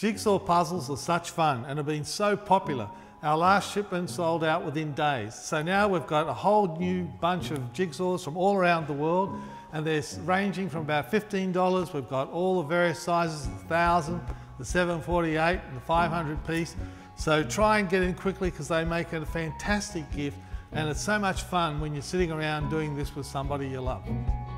Jigsaw puzzles are such fun and have been so popular. Our last shipment sold out within days. So now we've got a whole new bunch of jigsaws from all around the world, and they're ranging from about $15. We've got all the various sizes, the 1000, the 748, and the 500 piece. So try and get in quickly because they make it a fantastic gift, and it's so much fun when you're sitting around doing this with somebody you love.